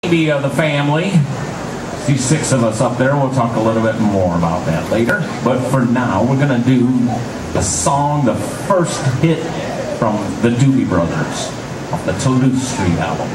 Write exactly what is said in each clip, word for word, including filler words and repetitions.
Maybe uh, the family. See six of us up there. We'll talk a little bit more about that later. But for now, we're going to do the song, the first hit from the Doobie Brothers off the Toulouse Street album.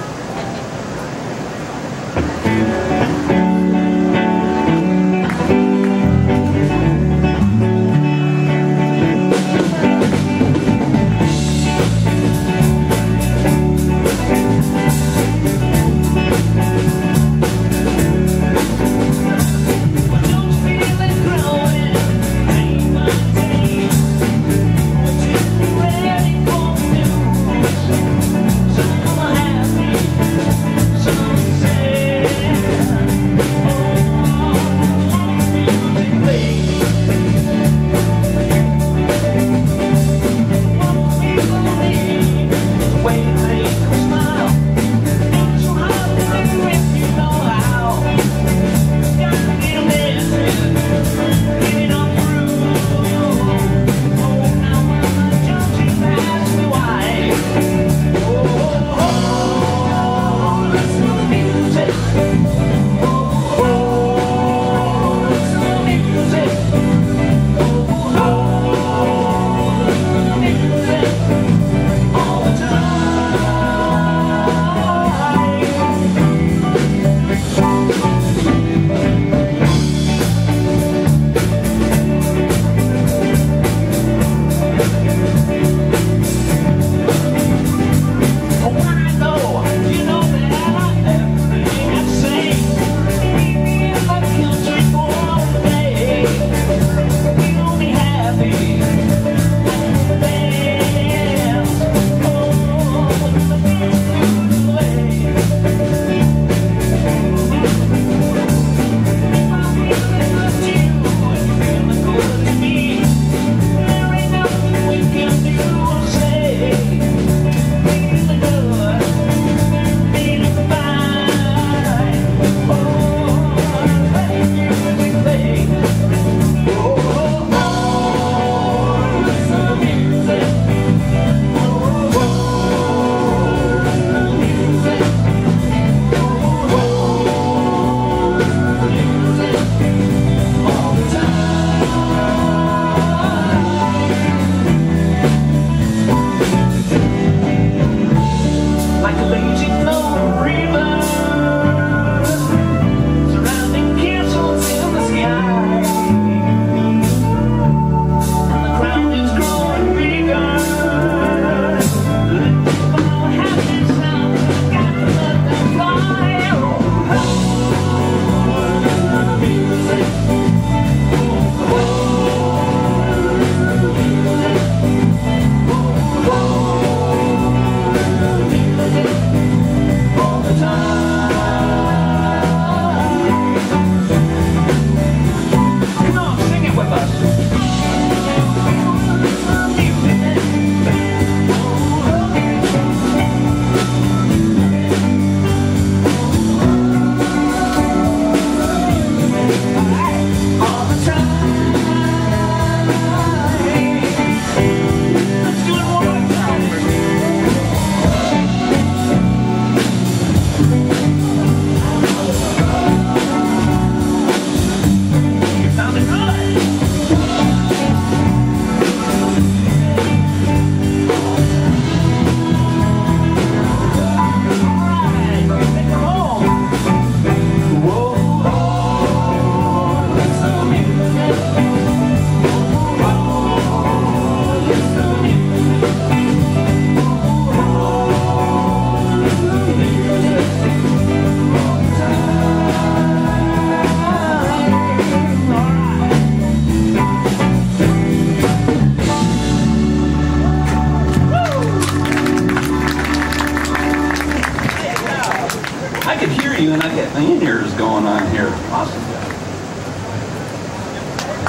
I could hear you, and I get in-ears going on here. Awesome.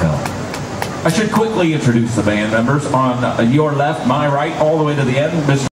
I should quickly introduce the band members. On your left, my right, all the way to the end, Mister